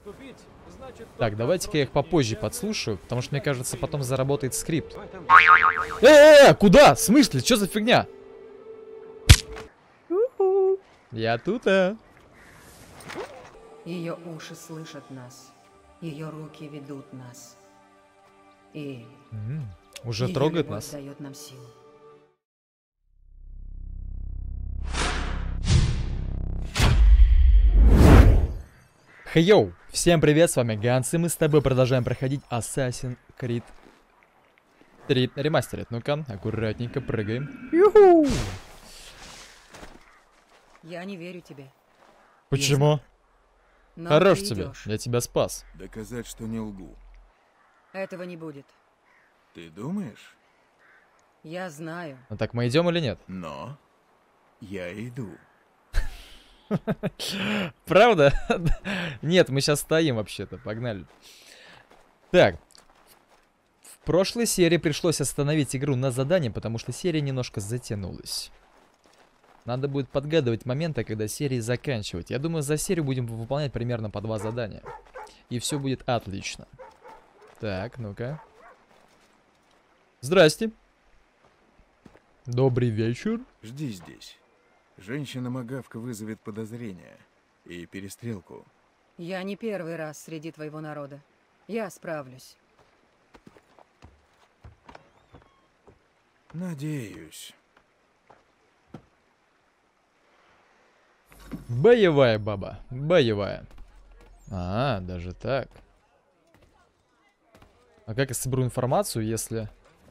Так, давайте-ка я их попозже подслушаю, потому что, мне кажется, потом заработает скрипт. Куда? В смысле? Что за фигня? Я тут, Ее уши слышат нас. Ее руки ведут нас. И уже её трогает любовь нас. дает нам силу. Хей-йоу! Всем привет, с вами Ганс, и мы с тобой продолжаем проходить Assassin's Creed 3 Remastered. Ну-ка, аккуратненько прыгаем. Юху! Я не верю тебе. Почему? Но Хорош ты тебе, идёшь. я тебя спас. Доказать, что не лгу. Этого не будет. Ты думаешь? Я знаю. Ну так мы идем или нет? Но я иду. Правда? Нет, мы сейчас стоим вообще-то, погнали. Так. В прошлой серии пришлось остановить игру на задание, потому что серия немножко затянулась. Надо будет подгадывать моменты, когда серии заканчивать. Я думаю, за серию будем выполнять примерно по 2 задания. И все будет отлично. Так, ну-ка. Здрасте. Добрый вечер. Жди здесь. Женщина-магавка вызовет подозрения и перестрелку. Я не первый раз среди твоего народа. Я справлюсь. Надеюсь. Боевая баба. Боевая. А, даже так. А как я соберу информацию, если...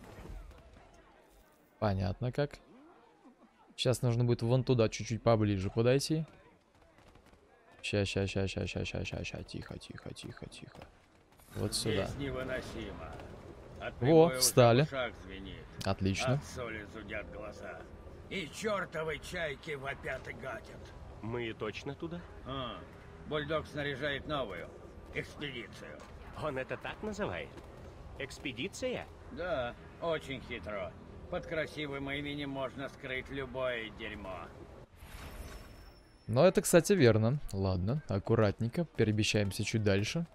Понятно как. Сейчас нужно будет вон туда чуть-чуть поближе подойти. Ща. Тихо. Вот сюда. Здесь невыносимо. От Во, прибоя встали. в ушах звенит. Отлично. От соли зудят глаза. И чертовы чайки вопят и гадят. Мы точно туда? Бульдог снаряжает новую экспедицию. Он это так называет? Экспедиция? Да, очень хитро. Под красивым именем можно скрыть любое дерьмо. Но это, кстати, верно. Ладно, аккуратненько. Перемещаемся чуть дальше.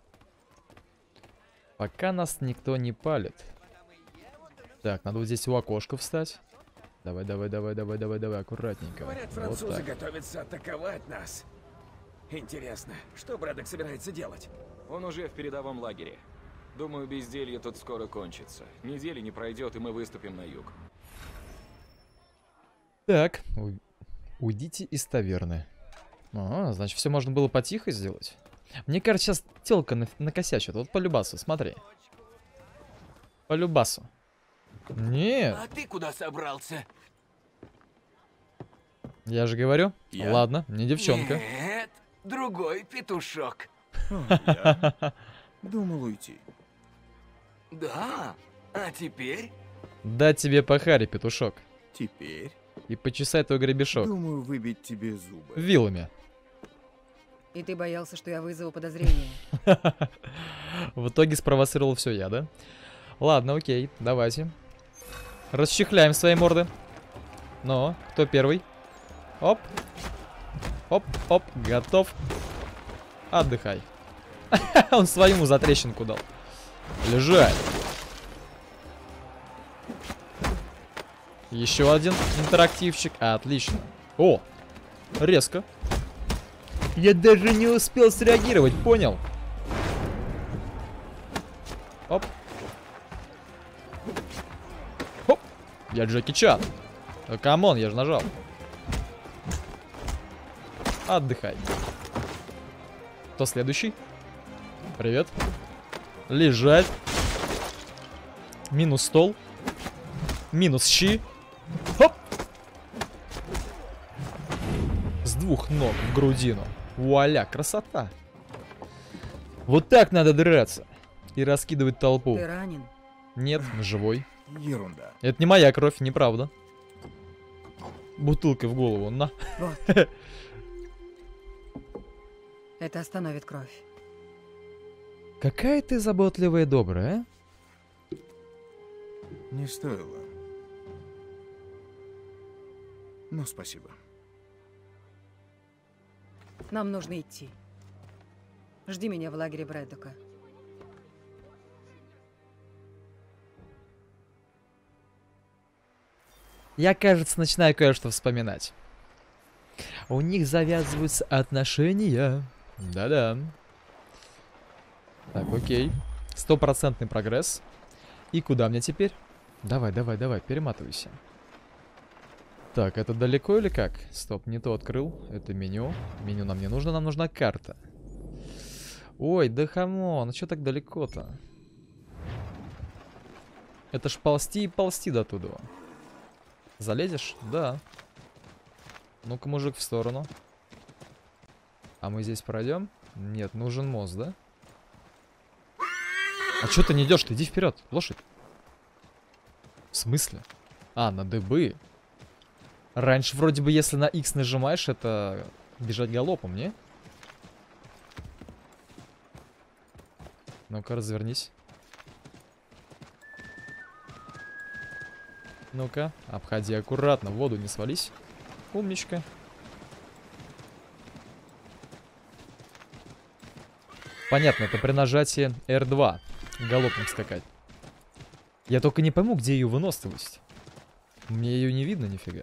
Пока нас никто не палит. Так, надо вот здесь у окошка встать. Давай, аккуратненько. Говорят, Вот французы так. готовятся атаковать нас. Интересно, что Брэддок собирается делать? Он уже в передовом лагере. Думаю, безделье тут скоро кончится. Недели не пройдет, и мы выступим на юг. Так, уйдите из таверны. А, значит, все можно было потихо сделать. Мне кажется, сейчас телка накосячит. Вот по любасу, смотри. По любасу. Нет, А ты куда собрался? я же говорю. Я? Ладно, не девчонка. Нет, другой петушок. Я думал уйти. Да, а теперь? Дать тебе по харе, петушок. Теперь И почесать твой гребешок. думаю выбить тебе зубы. Вилами. И ты боялся, что я вызову подозрения. В итоге спровоцировал все я, да? Ладно, окей, давайте. Расчехляем свои морды. Ну, кто первый? Оп. Оп, готов. Отдыхай. Он своему за трещинку дал. Лежать. Еще один интерактивчик. Отлично. О, резко. Я даже не успел среагировать, понял? Оп. Хоп. Я Джеки Чан. Камон, я же нажал. Отдыхай. Кто следующий? Привет. Лежать. Минус стол. Минус щи. Хоп. С 2 ног в грудину. Вуаля, красота. Вот так надо драться. И раскидывать толпу. Ты ранен? Нет, живой. Ерунда. Это не моя кровь, неправда. Бутылкой в голову, на. Вот. Это остановит кровь. Какая ты заботливая и добрая, а? Не стоило. Но спасибо. Нам нужно идти. Жди меня в лагере Брэддока. Я, кажется, начинаю кое-что вспоминать. У них завязываются отношения. Да-да. Так, окей. 100% прогресс. И куда мне теперь? Давай, давай, давай, перематывайся. Так, это далеко или как? Стоп, не то открыл. Это меню. Меню нам не нужно, нам нужна карта. Ой, да хамон, ну что так далеко-то? Это ж ползти и ползти до туда. Залезешь? Да. Ну-ка, мужик, в сторону. А мы здесь пройдем? Нет, нужен мост, да? А что ты не идешь? Ты иди вперед, лошадь. В смысле? А, на дыбы. Раньше вроде бы, если на X нажимаешь, это бежать галопом, не? Ну-ка, развернись. Ну-ка, обходи аккуратно, в воду не свались. Умничка. Понятно, это при нажатии R2 галопом скакать. Я только не пойму, где ее выносливость. Мне ее не видно нифига.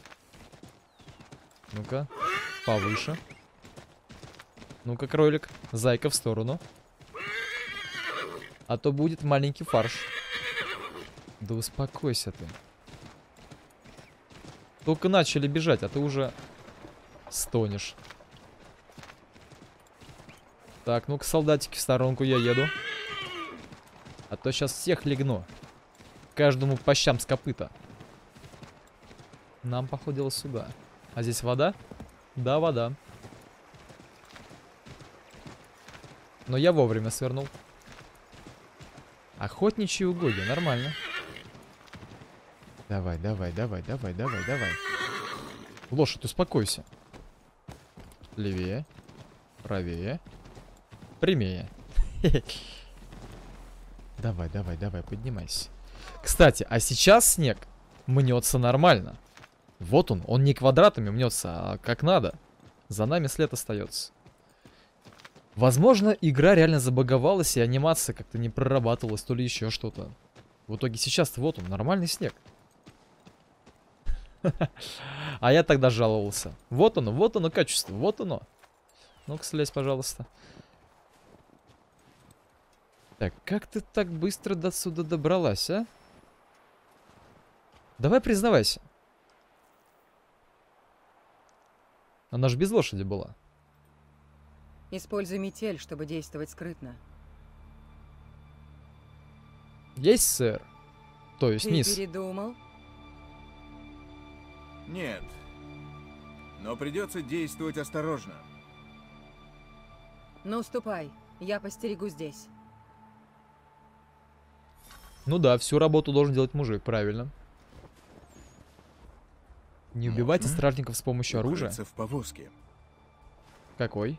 Ну-ка, повыше. Ну-ка, кролик, зайка в сторону. А то будет маленький фарш. Да успокойся ты. Только начали бежать, а ты уже стонешь. Так, ну-ка, солдатики, в сторонку я еду. А то сейчас всех легну. Каждому по щам с копыта. Нам, походило, сюда. А здесь вода? Да, вода. Но я вовремя свернул. Охотничьи угодья, нормально. Давай, давай, давай, давай, давай, давай. Лошадь, успокойся. Левее. Правее. Прямее. Давай, давай, давай, поднимайся. Кстати, а сейчас снег мнется нормально. Вот он не квадратами мнется, а как надо. За нами след остается. Возможно, игра реально забаговалась, и анимация как-то не прорабатывалась, то ли еще что-то. В итоге сейчас вот он, нормальный снег. А я тогда жаловался. Вот оно качество, вот оно. Ну-ка, слезь, пожалуйста. Так, как ты так быстро до сюда добралась, а? Давай признавайся. Она ж без лошади была. Используй метель, чтобы действовать скрытно. Есть, сэр? То есть, Ты мисс. передумал? Нет. Но придется действовать осторожно. Ну, ступай. Я постерегу здесь. Ну да, всю работу должен делать мужик, правильно. Не убивайте Можно стражников с помощью оружия. укрыться в повозке. Какой?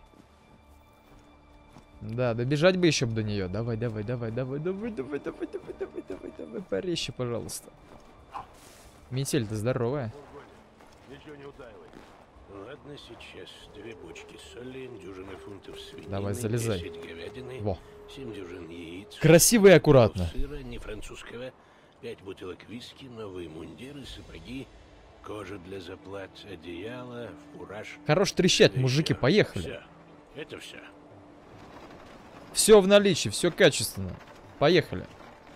Да, добежать бы еще до нее. Давай, давай, давай, давай, давай, давай, давай, давай, давай, давай, давай, порезче, пожалуйста. Метель, ты здоровая. Ничего не утаивай. Ладно, сейчас 2 бочки соли, дюжина фунтов свинины, Давай, залезай. 10 говядины, Во. 7 дюжин яиц, Красиво и аккуратно. сыра, не французского, 5 бутылок виски, новые мундиры, сапоги, кожа для заплат, одеяло, фураж. Хорош трещать, Да мужики, ещё. поехали. Всё. Это все. Все в наличии, все качественно. Поехали.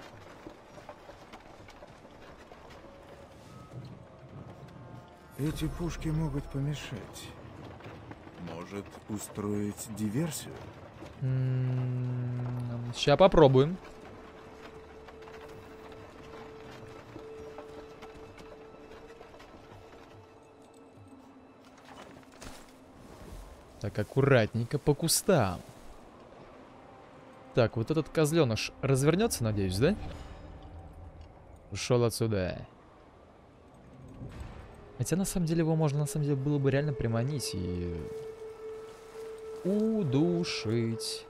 Эти пушки могут помешать. Может, устроить диверсию? Сейчас попробуем. Так, аккуратненько по кустам. Так, вот этот козленыш развернется, надеюсь, да? Ушел отсюда. Хотя, на самом деле, его можно, на самом деле, было бы реально приманить и... удушить.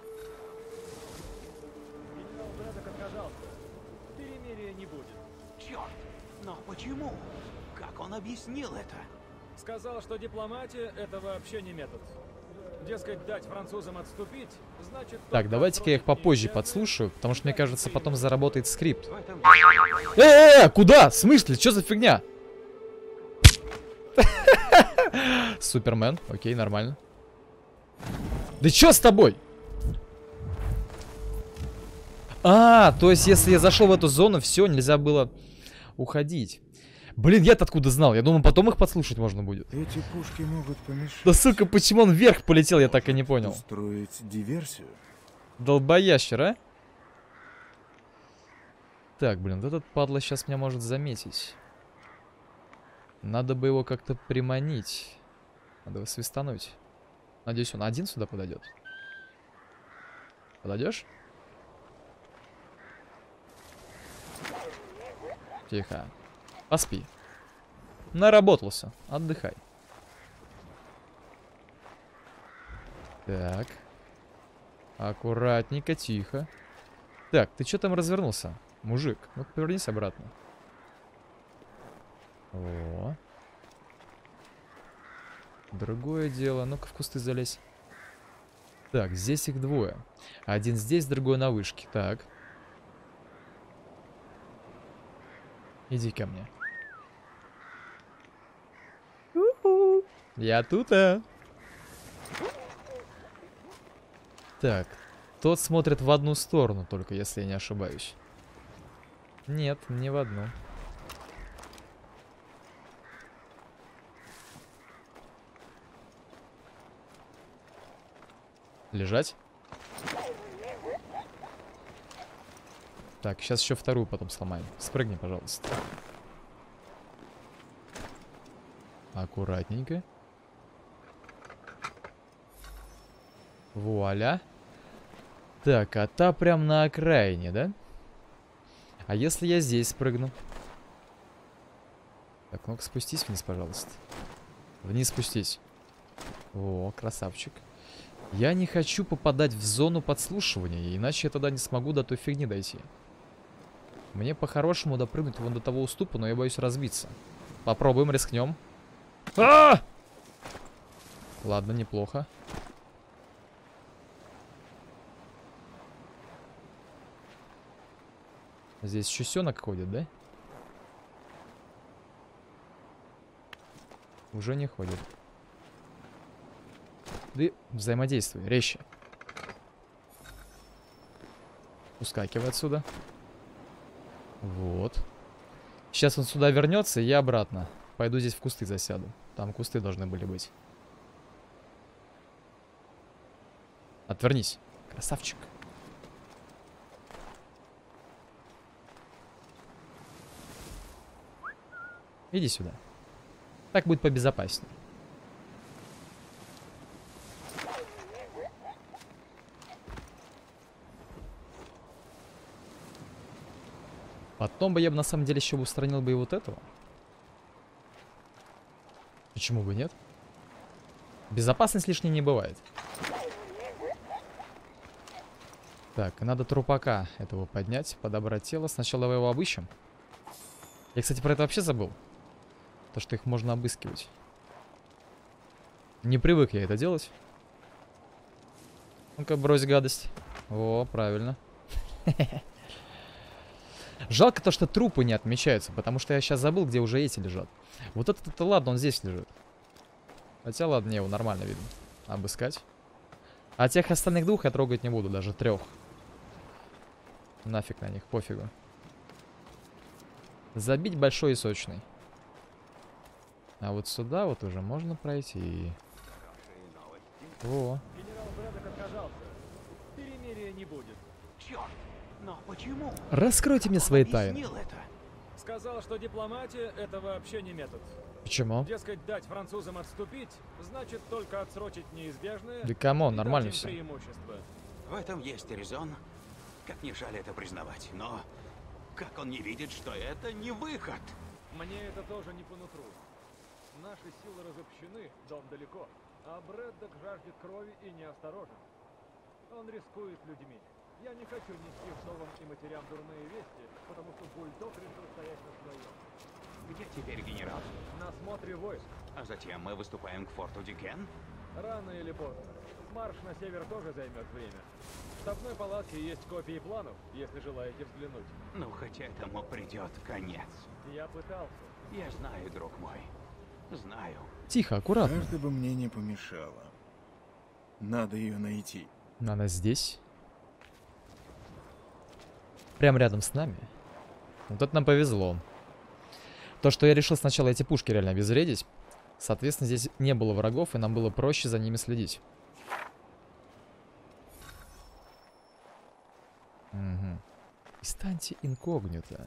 Генерал Брэддок отказался. Перемирия не будет. Черт! Но почему? Как он объяснил это? Сказал, что дипломатия — это вообще не метод. Дескать, дать французам отступить, значит... Так, давайте-ка я их попозже подслушаю, потому что, мне кажется, потом заработает скрипт. В этом Куда? В смысле? Что за фигня? Супермен. Окей, нормально. Да чё с тобой? То есть, если я зашел в эту зону, все, нельзя было уходить. Блин, я-то откуда знал? Я думал, потом их подслушать можно будет. Эти пушки могут помешать. Да сука, почему он вверх полетел, я так и не понял. Устроить диверсию? Долбоящер, а? Так, блин, вот этот падла сейчас меня может заметить. Надо бы его как-то приманить. Надо его свистануть. Надеюсь, он один сюда подойдет. Подойдешь? Тихо. Поспи. Наработался. Отдыхай. Так. Аккуратненько, тихо. Так, ты что там развернулся? Мужик, ну-ка повернись обратно. О. Другое дело. Ну-ка в кусты залезь. Так, здесь их двое. Один здесь, другой на вышке. Так. Иди ко мне. Я тут, Так, тот смотрит в одну сторону, только если я не ошибаюсь. Нет, не в одну. Лежать. Так, сейчас еще вторую потом сломаем. Спрыгни, пожалуйста. Аккуратненько. Вуаля. Так, а та прям на окраине, да? А если я здесь спрыгну? Так, ну-ка спустись вниз, пожалуйста. Вниз спустись. О, красавчик. Я не хочу попадать в зону подслушивания, иначе я тогда не смогу до той фигни дойти. Мне по-хорошему допрыгнуть вон до того уступа, но я боюсь разбиться. Попробуем, рискнем. Ладно, неплохо. Здесь чусенок ходит, да? Уже не ходит. Да взаимодействуй, резче. Ускакивай отсюда. Вот. Сейчас он сюда вернется, и я обратно. Пойду здесь в кусты засяду. Там кусты должны были быть. Отвернись. Красавчик. Иди сюда. Так будет побезопаснее. Потом бы я бы на самом деле еще устранил бы и вот этого. Почему бы нет? Безопасность лишней не бывает. Так, надо трупака этого поднять, подобрать тело. Сначала его обыщем. Я, кстати, про это вообще забыл. То, что их можно обыскивать. Не привык я это делать. Ну-ка, брось гадость. О, правильно. Жалко то, что трупы не отмечаются, потому что я сейчас забыл, где уже эти лежат. Вот этот-то, ладно, он здесь лежит. Хотя, ладно, его нормально видно. Обыскать. А тех остальных двух я трогать не буду, даже трех. Нафиг на них, пофигу. Забить большой и сочный. А вот сюда вот уже можно пройти. О. Генерал Брэддок отказался. Перемирия не будет. Черт! Но почему? Раскройте мне свои Он тайны. объяснил это. Сказал, что дипломатия — это вообще не метод. Почему? Дескать, дать французам отступить, значит только отсрочить неизбежное. Да камон, и нормально дать им все. преимущество. В этом есть резон. Как не жаль это признавать, но как он не видит, что это не выход? Мне это тоже не по нутру. Наши силы разобщены, дом далеко, а Брэддок жаждет крови и неосторожен. Он рискует людьми. Я не хочу нести вдовам и матерям дурные вести, потому что бульдог решил стоять на своем. Где теперь генерал? На смотре войск. А затем мы выступаем к форту Дикен? Рано или поздно. Марш на север тоже займет время. В штабной палатке есть копии планов, если желаете взглянуть. Ну, хоть этому придет конец. Я пытался. Я знаю, друг мой. Знаю. Тихо, аккуратно. Каждый бы мне не помешало. Надо ее найти. Она здесь. Прям рядом с нами. Вот это нам повезло. То, что я решил сначала эти пушки реально обезвредить. Соответственно, здесь не было врагов, и нам было проще за ними следить. Угу. И станьте инкогнито.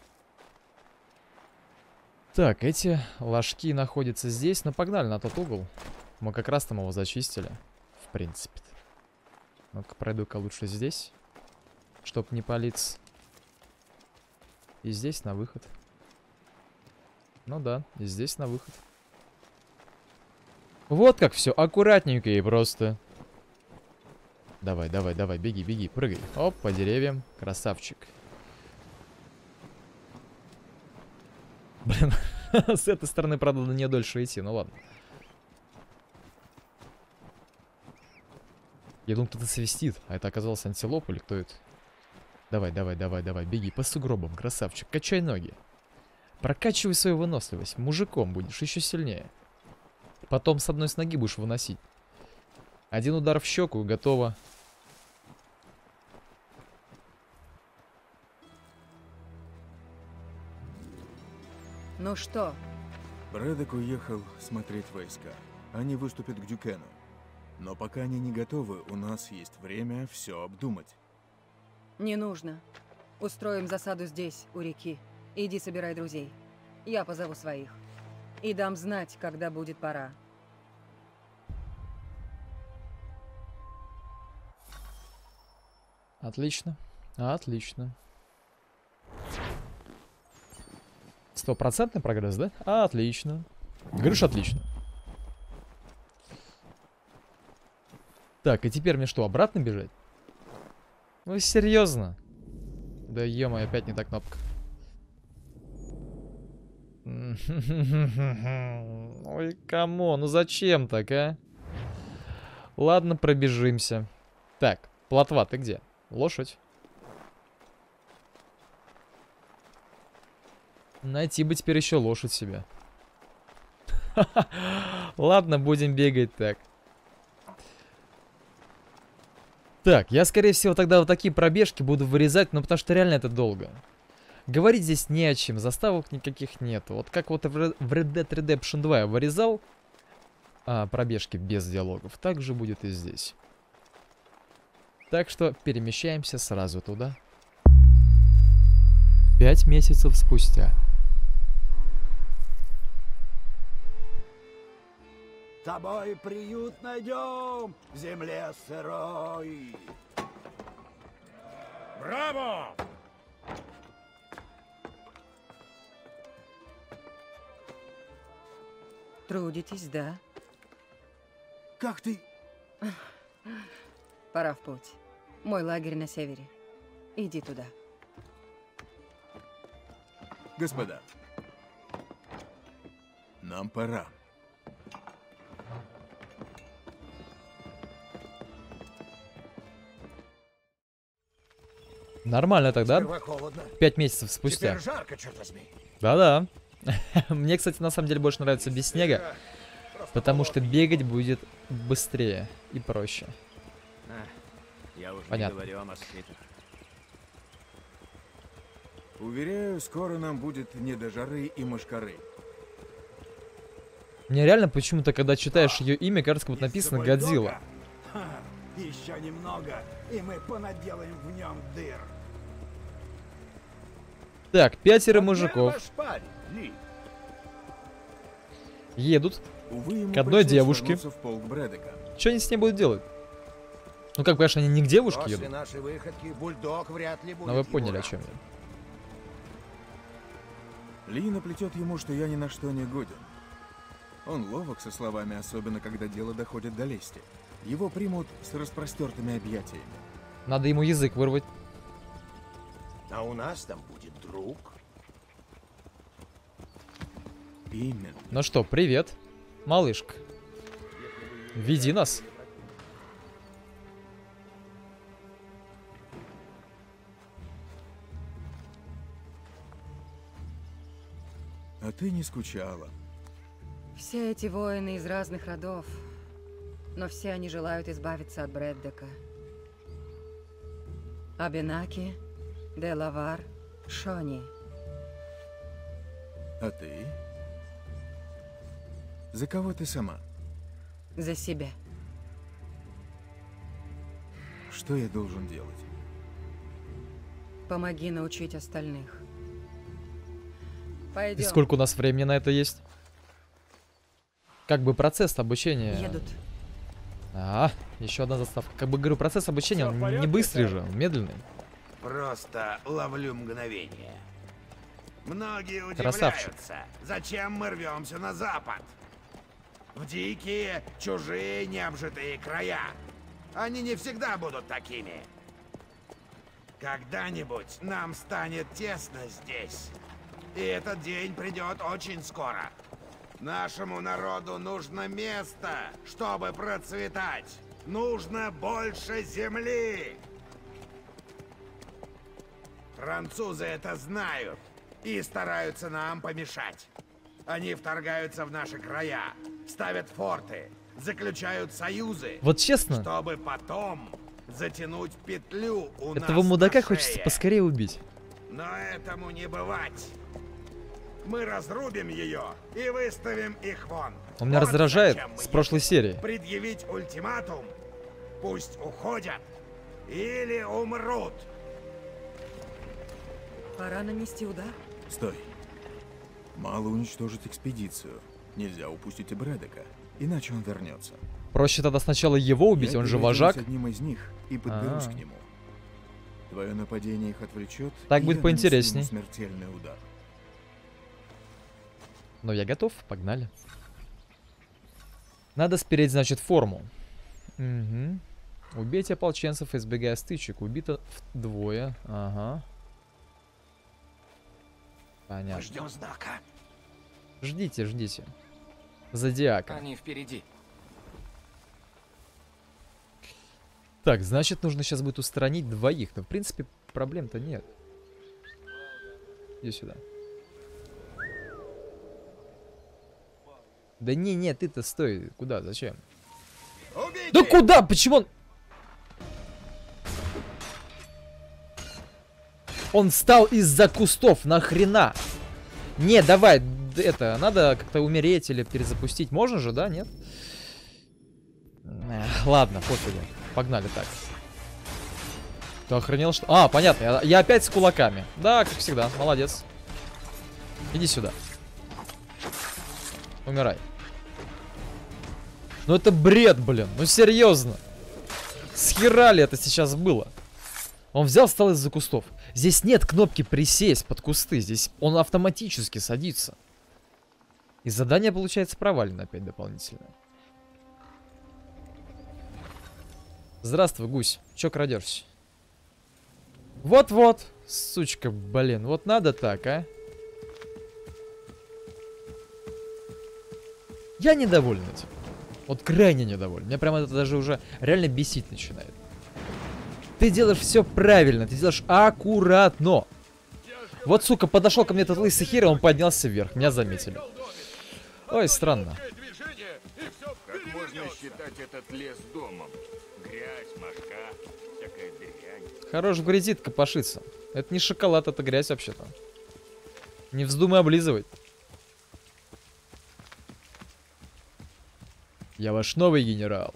Так, эти ложки находятся здесь. Но погнали на тот угол. Мы как раз там его зачистили. В принципе. Ну-ка, пройду-ка лучше здесь. Чтоб не палиться. И здесь на выход. Ну да, и здесь на выход. Вот как все аккуратненько и просто. Давай, давай, давай, беги, беги, прыгай. Оп, по деревьям. Красавчик. Блин, с этой стороны, правда, не дольше идти, ну ладно. Я думал, кто-то свистит, а это оказалось антилоп или кто это? Давай, давай, давай, давай, беги по сугробам, красавчик, качай ноги. Прокачивай свою выносливость, мужиком будешь еще сильнее. Потом с одной с ноги будешь выносить. Один удар в щеку и готово. Ну что? Брэддок уехал смотреть войска. Они выступят к Дюкену. Но пока они не готовы, у нас есть время все обдумать. Не нужно. Устроим засаду здесь, у реки. Иди собирай друзей. Я позову своих. И дам знать, когда будет пора. Отлично. Отлично. 100% прогресс, да? Отлично. Говоришь, отлично. Так, и теперь мне что, обратно бежать? Ну, серьезно? Да ё-моё, опять не та кнопка. Ой, камон, ну зачем так, а? Ладно, пробежимся. Так, плотва, ты где? Лошадь. Найти бы теперь еще лошадь себе. Ладно, будем бегать так. Так, я, скорее всего, тогда вот такие пробежки буду вырезать, но потому что реально это долго. Говорить здесь не о чем, заставок никаких нет. Вот как вот в Red Dead Redemption 2 я вырезал пробежки без диалогов, так же будет и здесь. Так что перемещаемся сразу туда. 5 месяцев спустя. Тобой приют найдем в земле сырой. Браво! Трудитесь, да? Как ты? Пора в путь. Мой лагерь на севере. Иди туда. Господа, нам пора. Нормально тогда. Сперва холодно. 5 месяцев спустя. Теперь жарко, черт возьми. Да-да. Мне, кстати, на самом деле больше нравится без снега, потому что бегать будет быстрее и проще. Я уже Понятно. не говорю о москитах. Уверяю, скоро нам будет не до жары и мошкары. Мне реально почему-то, когда читаешь ее имя, кажется, как будто написано Годзилла. Еще немного, и мы понаделаем в нем дыр. Так, 5 мужиков Ваш парень, Ли. едут. Увы, ему К одной пришлось девушке. вернуться в полк Брэддока. Что они с ней будут делать? Ну, как, конечно, они не к девушке После едут. нашей выходки бульдог вряд ли будет Но вы его поняли, о рад. чем я. Ли наплетет ему, что я ни на что не годен. Он ловок со словами, особенно когда дело доходит до лести. Его примут с распростертыми объятиями. Надо ему язык вырвать. А у нас там будет друг. Именно. Ну что, привет, малышка. Веди нас. А ты не скучала. Все эти воины из разных родов, но все они желают избавиться от Брэддока. Абенаки, Делавар, Шони. А ты? За кого ты сама? За себя. Что я должен делать? Помоги научить остальных. И Пойдем. сколько у нас времени на это есть? Как бы процесс обучения... Едут. Еще одна заставка. Как бы говорю, процесс обучения, Всё в он порядке, не быстрый сэр? же, он медленный. Просто ловлю мгновение. Многие Красавчик. удивляются, зачем мы рвемся на запад. В дикие, чужие, необжитые края. Они не всегда будут такими. Когда-нибудь нам станет тесно здесь. И этот день придет очень скоро. Нашему народу нужно место, чтобы процветать. Нужно больше земли. Французы это знают и стараются нам помешать. Они вторгаются в наши края, ставят форты, заключают союзы, Вот честно, чтобы потом затянуть петлю у нас этого мудака на хочется шее. поскорее убить. Но этому не бывать. Мы разрубим ее и выставим их вон. Он меня Вот раздражает зачем мы с прошлой едем. серии. Предъявить ультиматум. Пусть уходят или умрут. Пора нанести удар. Стой. Мало уничтожить экспедицию. Нельзя упустить и Брэддока, иначе он вернется. Проще тогда сначала его убить, Я он же перейду вожак. с одним из них и подберусь А. к нему. Твое нападение их отвлечет. Так и будет я нанесу поинтересней. ему смертельный удар. Но я готов, погнали. Надо спереть, значит, форму. Угу. Убейте ополченцев, избегая стычек. Убито двое. Ага. Понятно. Ждем знака. Ждите, ждите. Зодиака. Они впереди. Так, значит, нужно сейчас будет устранить двоих. Но, в принципе, проблем-то нет. Иди сюда. Да не, ты-то стой. Куда? Зачем? Убейте! Да куда? Почему он... Он встал из-за кустов, нахрена? Не, давай, это, надо как-то умереть или перезапустить. Можно же, да, нет? Ладно, пофигу. Погнали так. Ты охренел, что... А, понятно, я опять с кулаками. Да, как всегда, молодец. Иди сюда. Умирай. Ну это бред, блин, ну серьезно. Схера ли это сейчас было? Он взял, встал из-за кустов. Здесь нет кнопки присесть под кусты. Здесь он автоматически садится. И задание получается провалено опять дополнительно. Здравствуй, гусь. Чё крадешься? Вот-вот, сучка, блин. Вот надо так, а? Я недоволен этим. Вот крайне недоволен. Меня прямо это даже уже реально бесить начинает. Ты делаешь все правильно, ты делаешь аккуратно. Вот, сука, подошел ко мне этот лысый хер, и он поднялся вверх. Меня заметили. Ой, странно. Как можно считать этот лес домом? Грязь, мошка, всякая дрянь. Хорош в грязи копошиться. Это не шоколад, это грязь вообще-то. Не вздумай облизывать. Я ваш новый генерал.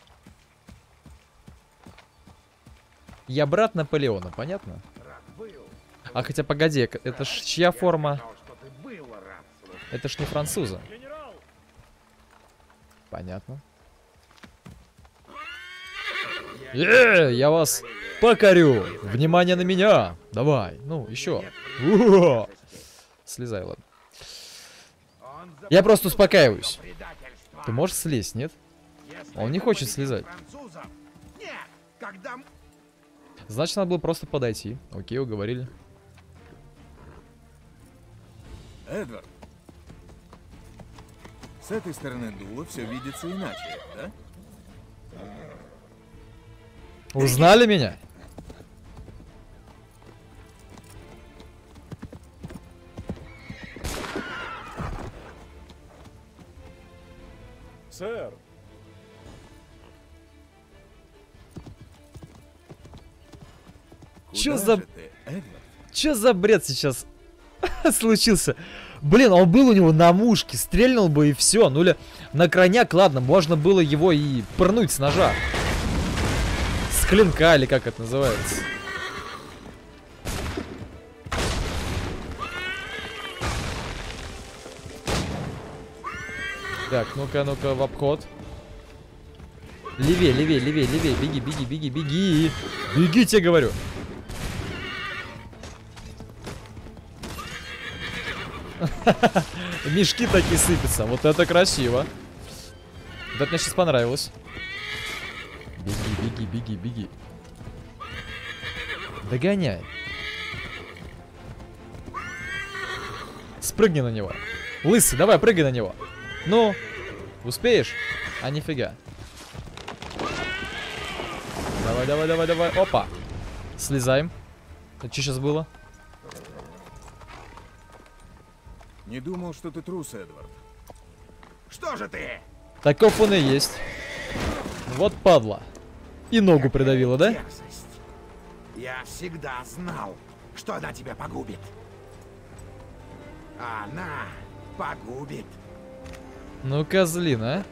Я брат Наполеона, понятно? А хотя погоди, это ж чья форма? Это ж не француза. Понятно. Я вас покорю. Внимание на меня. Давай, ну, еще. Слезай, ладно. Я просто успокаиваюсь. Ты можешь слезть, нет? Он не хочет слезать. Значит, надо было просто подойти. Окей, уговорили. Эдвард, с этой стороны дула все видится иначе, да? Узнали меня? сэр. Чё Куда за... же ты, Эдвард? Чё за бред сейчас случился? Блин, он был у него на мушке, стрельнул бы и все. Ну или на крайняк, ладно, можно было его и пырнуть с ножа. С клинка, или как это называется. Так, ну-ка, ну-ка, в обход. Левее, левее, левее, левее. Беги, беги, беги, беги. Беги, тебе говорю. Мешки такие сыпятся. Вот это красиво. Вот это мне сейчас понравилось. Беги, беги, беги, беги. Догоняй. Спрыгни на него. Лысый, давай, прыгай на него. Ну, успеешь? А нифига. Давай, давай, давай, давай. Опа. Слезаем. Это что сейчас было? Не думал, что ты трус, Эдвард. Что же ты? Таков он и есть. Вот падла. И ногу придавила, да? Дерзость. Я всегда знал, что она тебя погубит. Она погубит. Ну, козлина,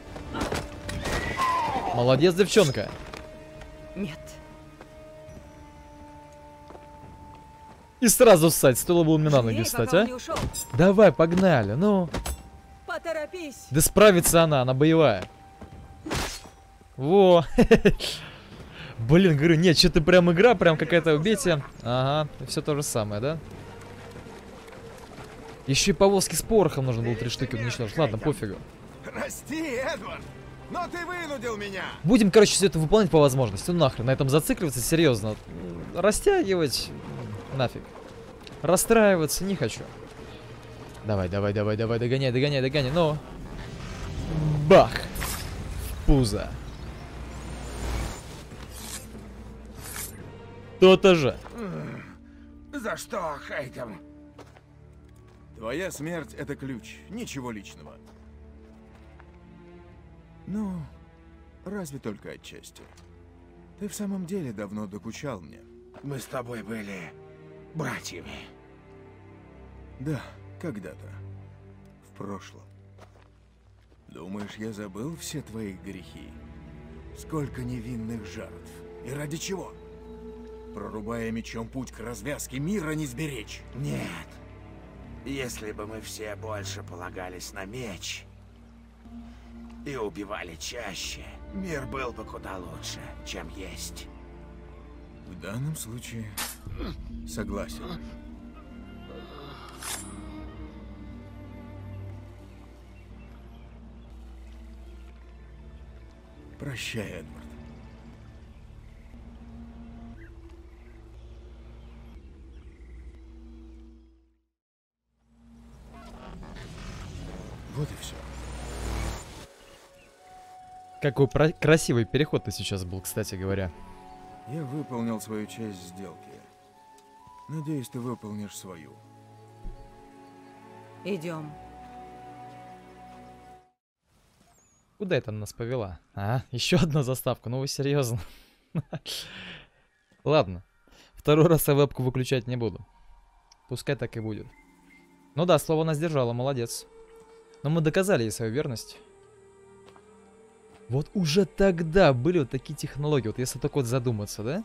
а? Молодец, девчонка. Нет. И сразу встать. Стоило бы у меня на ноги Эй, встать, пока он а? не ушел. Давай, погнали, ну. Поторопись. Да справится она боевая. Во. Блин, говорю, нет, что-то прям игра, прям какая-то, убейте. Ага, все то же самое, да? Еще и повозки с порохом нужно было 3 штуки уничтожить. Ладно, пофигу. Прости, Эдвард, но ты вынудил меня. Будем, короче, все это выполнять по возможности. Ну нахрен, на этом зацикливаться, серьезно. Растягивать, нафиг. Расстраиваться не хочу. Давай, давай, давай, давай, догоняй, догоняй, догоняй, ну. Бах! В пузо. То-то же. За что, Хейтем? Твоя смерть — это ключ, ничего личного. Ну, разве только отчасти. Ты в самом деле давно докучал мне. Мы с тобой были братьями. Да, когда-то. В прошлом. Думаешь, я забыл все твои грехи? Сколько невинных жертв. И ради чего? Прорубая мечом путь к развязке, мира не сберечь. Нет. Если бы мы все больше полагались на меч и убивали чаще, мир был бы куда лучше, чем есть. В данном случае согласен. Прощай, Эдвард. Вот и все. Какой красивый переход-то сейчас был, кстати говоря. Я выполнил свою часть сделки. Надеюсь, ты выполнишь свою. Идем. Куда это она нас повела? А, еще одна заставка, ну вы серьезно? Ладно. Второй раз я вебку выключать не буду. Пускай так и будет. Ну да, слово она сдержала, молодец. Но мы доказали ей свою верность. Вот уже тогда были вот такие технологии, вот если только вот задуматься, да?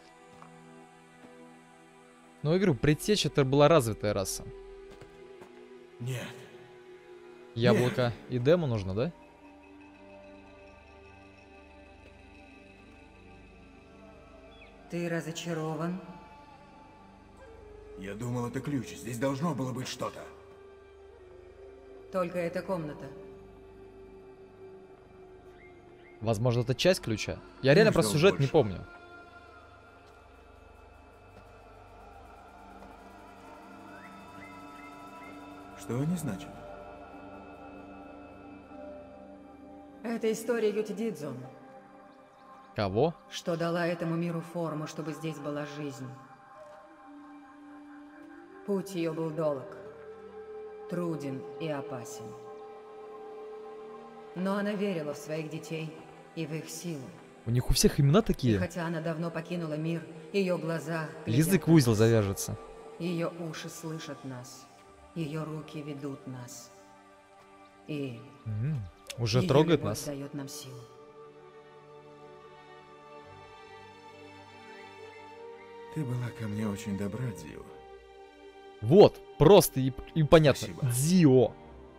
Ну, я говорю, предтечь это была развитая раса. Нет. Яблоко и демо нужно, да? Ты разочарован? Я думал, это ключ. Здесь должно было быть что-то. Только эта комната. Возможно, это часть ключа. Я реально про сюжет не помню. Что они значат? Это история Ютидидзу, Кого? что дала этому миру форму, чтобы здесь была жизнь. Путь ее был долг, труден и опасен. Но она верила в своих детей и в их силу. У них у всех имена И такие. хотя она давно покинула мир, ее глаза Язык в глядят узел на нас. завяжется. Ее уши слышат нас. Ее руки ведут нас. И Уже её трогает любовь нас. дает нам силу. Ты была ко мне очень добра, Дзио. Вот, просто и понятно. Спасибо. Дзио.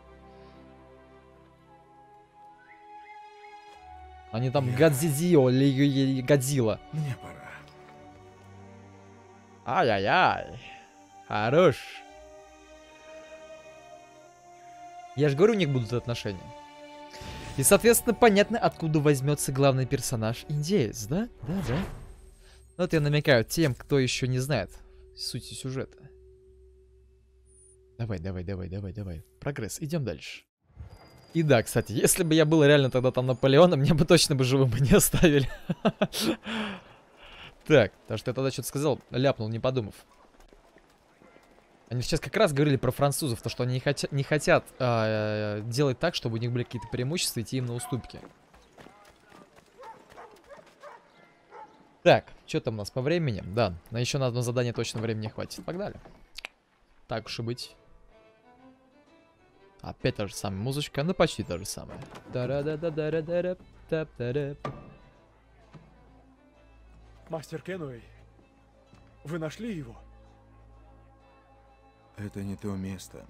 Они там Гадзидзио или Годзилла. Мне пора. Ай-яй-яй. Хорош. Я же говорю, у них будут отношения. И, соответственно, понятно, откуда возьмется главный персонаж индеец, да? Да. Вот я намекаю тем, кто еще не знает сути сюжета. Давай. Прогресс, идем дальше. И да, кстати, если бы я был реально тогда там Наполеоном, мне бы точно бы живым бы не оставили. Так, потому что я тогда что-то сказал, ляпнул, не подумав. Они сейчас как раз говорили про французов, то что они не хотят делать так, чтобы у них были какие-то преимущества, идти им на уступки. Так, что там у нас по времени? Да, на еще на одно задание точно времени хватит. Погнали. Так уж и быть. Опять та же самая музычка, ну почти та же самая. Мастер Кенуэй, вы нашли его? Это не то место.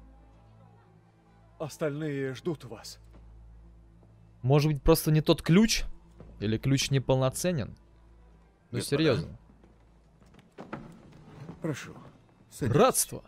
Остальные ждут вас. Может быть, просто не тот ключ? Или ключ неполноценен? Ну, Господа. серьезно. Прошу. Садитесь. Братство.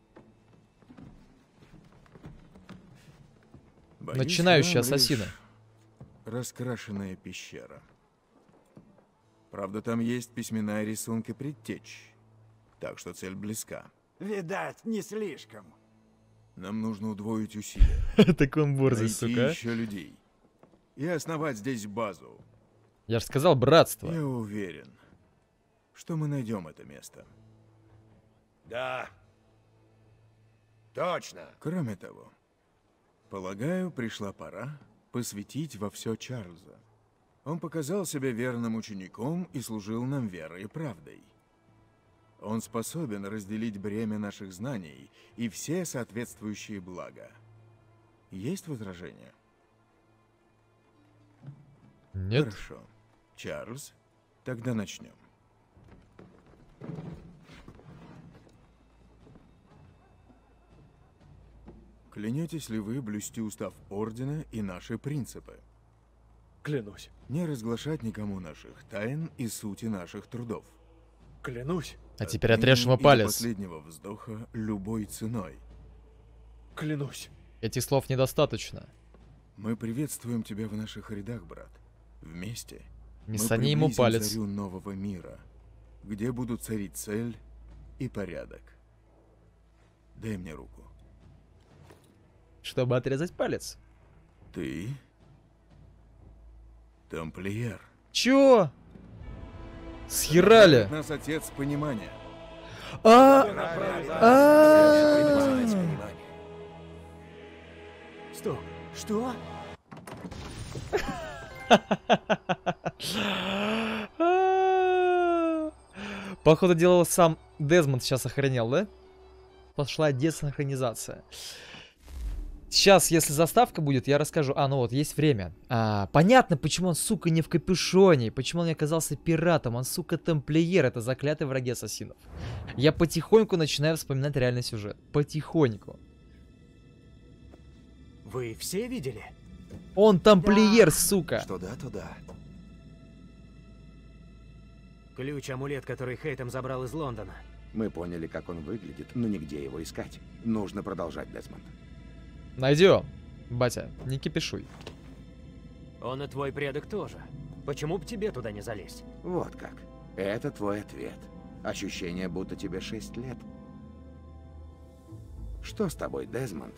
Боюсь, Начинающие вам ассасины. лишь раскрашенная пещера. Правда, там есть письмена и рисунки предтеч. Так что цель близка. Видать, не слишком. Нам нужно удвоить усилия. Так он борзый, Найти сука. еще людей. И основать здесь базу. Я же сказал, братство. Я уверен, что мы найдем это место. Да. Точно. Кроме того, полагаю, пришла пора посвятить во все Чарльза. Он показал себя верным учеником и служил нам верой и правдой. Он способен разделить бремя наших знаний и все соответствующие блага. Есть возражения? Нет. Хорошо. Чарльз, тогда начнем. Клянетесь ли вы блюсти устав Ордена и наши принципы? Клянусь. Не разглашать никому наших тайн и сути наших трудов. Клянусь. А теперь отрежь ему Отныне и до палец. последнего вздоха любой ценой. Клянусь. Этих слов недостаточно. Мы приветствуем тебя в наших рядах, брат. Вместе Не мы сани ему приблизим палец. зарю нового мира, где будут царить цель и порядок. Дай мне руку. Чтобы отрезать палец. Ты тамплиер. Чё? Схерали. Нас отец понимания. Стоп. Что? Походу делал сам Дезмонд сейчас охренел, да? Пошла десинхронизация. Сейчас, если заставка будет, я расскажу. Ну вот, есть время. Понятно, почему он, сука, не в капюшоне. Почему он не оказался пиратом. Он, сука, тамплиер. Это заклятый враги ассасинов. Я потихоньку начинаю вспоминать реальный сюжет. Потихоньку. Вы все видели? Он тамплиер, сука. Что да, то да. Ключ-амулет, который Хейтем забрал из Лондона. Мы поняли, как он выглядит, но нигде его искать. Нужно продолжать, Дезмонд. Найдем. Батя, не кипишуй. Он и твой предок тоже. Почему бы тебе туда не залезть? Вот как. Это твой ответ. Ощущение, будто тебе 6 лет. Что с тобой, Дезмонд?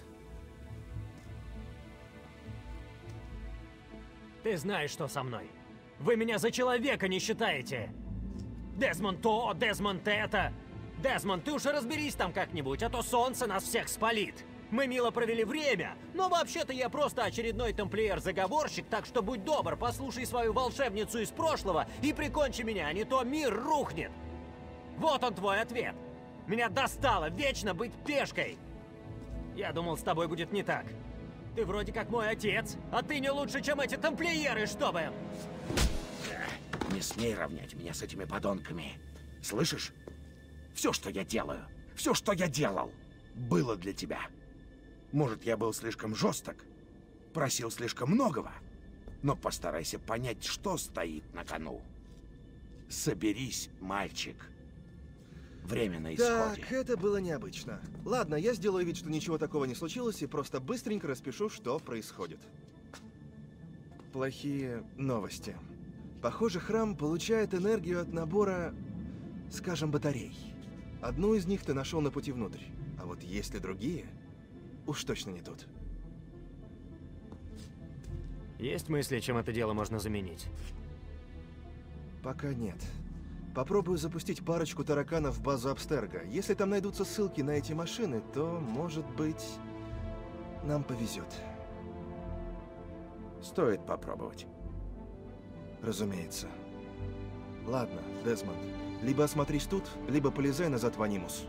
Ты знаешь, что со мной. Вы меня за человека не считаете. Дезмонд то, Дезмонд это. Дезмонд, ты уж разберись там как-нибудь, а то солнце нас всех спалит. Мы мило провели время, но вообще-то я просто очередной тамплиер-заговорщик, так что будь добр, послушай свою волшебницу из прошлого и прикончи меня, а не то мир рухнет. Вот он твой ответ. Меня достало вечно быть пешкой. Я думал, с тобой будет не так. Ты вроде как мой отец, а ты не лучше, чем эти тамплиеры, чтобы... Не смей равнять меня с этими подонками. Слышишь? Все, что я делаю, все, что я делал, было для тебя. Может, я был слишком жесток, просил слишком многого, но постарайся понять, что стоит на кону. Соберись, мальчик. Время на исходе. Так, это было необычно. Ладно, я сделаю вид, что ничего такого не случилось, и просто быстренько распишу, что происходит. Плохие новости. Похоже, храм получает энергию от набора, скажем, батарей. Одну из них ты нашел на пути внутрь. А вот есть ли другие, уж точно не тут. Есть мысли, чем это дело можно заменить? Пока нет. Попробую запустить парочку тараканов в базу Абстерго. Если там найдутся ссылки на эти машины, то, может быть, нам повезет. Стоит попробовать. Разумеется. Ладно, Дезмонд. Либо осмотрись тут, либо полезай назад в Анимус.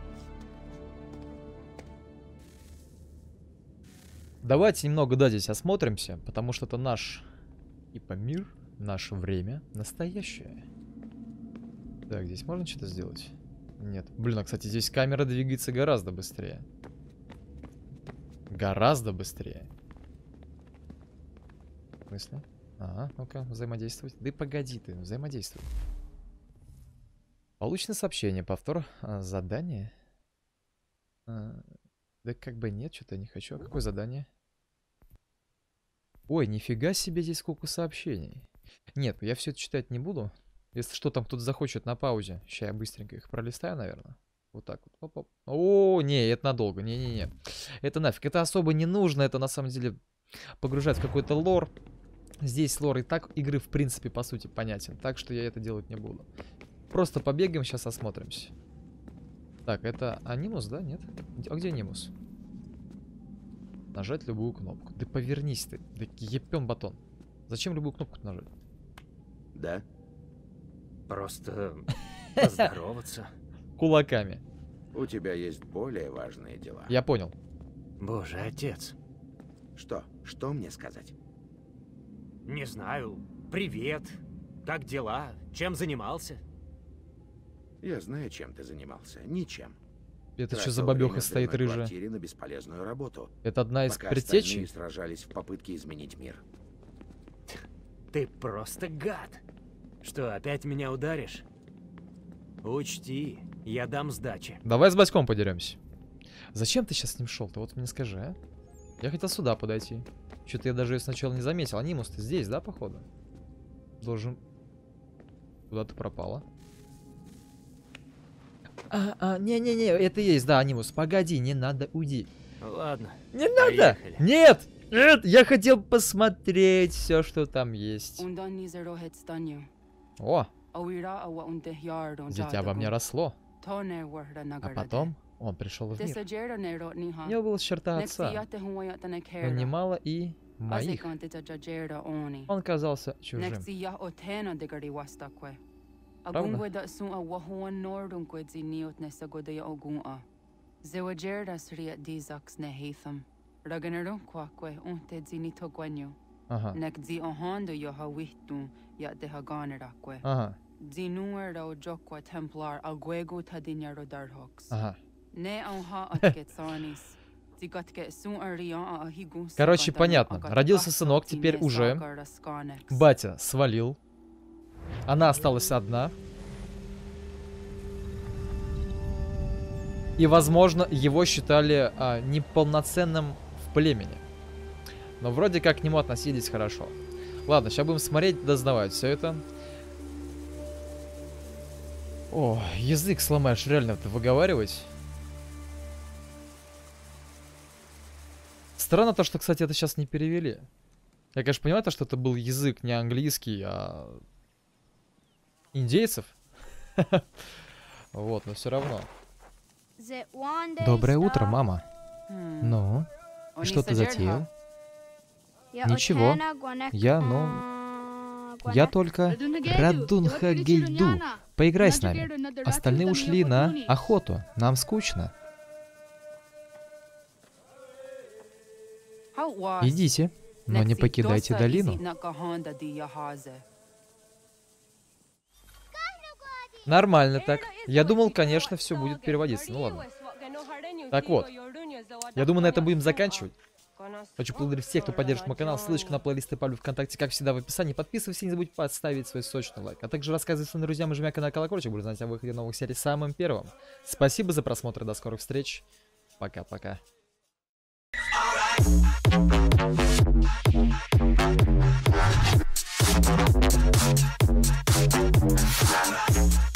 Давайте немного, да, здесь осмотримся, потому что это наш, типа, мир, наше время настоящее. Так, здесь можно что-то сделать? Нет. Блин, а, кстати, здесь камера двигается гораздо быстрее. Гораздо быстрее. В смысле? Ага, ну-ка, взаимодействовать. Да погоди ты, взаимодействуй. Получено сообщение, повтор задание. Да как бы нет, что-то я не хочу. А какое задание? Ой, нифига себе здесь сколько сообщений. Нет, я все это читать не буду. Если что, там кто-то захочет на паузе. Сейчас я быстренько их пролистаю, наверное. Вот так вот. Оп-оп. О, не, это надолго. Не-не-не. Это нафиг. Это особо не нужно. Это на самом деле погружает в какой-то лор. Здесь лор и так игры в принципе по сути понятен. Так что я это делать не буду. Просто побегаем, сейчас осмотримся. Так, это Анимус, да? Нет? А где Анимус? Нажать любую кнопку. Да повернись ты. Да епен батон. Зачем любую кнопку нажать? Да? Просто поздороваться. Кулаками. У тебя есть более важные дела. Я понял. Боже, отец. Что? Что мне сказать? Не знаю. Привет. Как дела? Чем занимался? Я знаю, чем ты занимался. Ничем. Это что за бабёха стоит рыжая? На бесполезную работу. Это одна из пока предтечей? Сражались в попытке изменить мир. Ты просто гад. Что, опять меня ударишь? Учти, я дам сдачи. Давай с Баськом подеремся. Зачем ты сейчас с ним шел? Ты вот мне скажи, а? Я хотел сюда подойти. Что-то я даже ее сначала не заметил. Анимус, ты здесь, да, походу? Должен... Куда ты пропала? Не-не-не, это есть, да, Анимус. Погоди, не надо, уйди. Ладно. Не надо! Нет! Нет! Я хотел посмотреть все, что там есть. О! Дитя во мне росло. А потом он пришел в мир. У него была черта отца, но немало и моих. Он казался чужим. Правда? Ага. Ага. Ага. Короче, понятно. Родился сынок, теперь уже. Батя свалил. Она осталась одна. И, возможно, его считали неполноценным в племени. Но вроде как к нему относились хорошо. Ладно, сейчас будем смотреть, дознавать все это. О, язык сломаешь, реально это выговаривать. Странно то, что, кстати, это сейчас не перевели. Я, конечно, понимаю, то, что это был язык не английский, а индейцев. Вот, но все равно. Доброе утро, мама. Ну, и что ты затеял? Ничего. Я только Радунха Гейду. Поиграй с нами. Остальные ушли на охоту. Нам скучно. Идите, но не покидайте долину. Нормально так. Я думал, конечно, все будет переводиться. Ну ладно. Так вот. Я думаю, на этом будем заканчивать. Хочу поблагодарить всех, кто поддержит мой канал. Ссылочку на плейлисты Павлю ВКонтакте, как всегда, в описании. Подписывайся и не забудь поставить свой сочный лайк. А также рассказывай своим друзьям и жмя на колокольчик, буду знать о выходе новых серий самым первым. Спасибо за просмотр, до скорых встреч. Пока-пока. We'll be right back.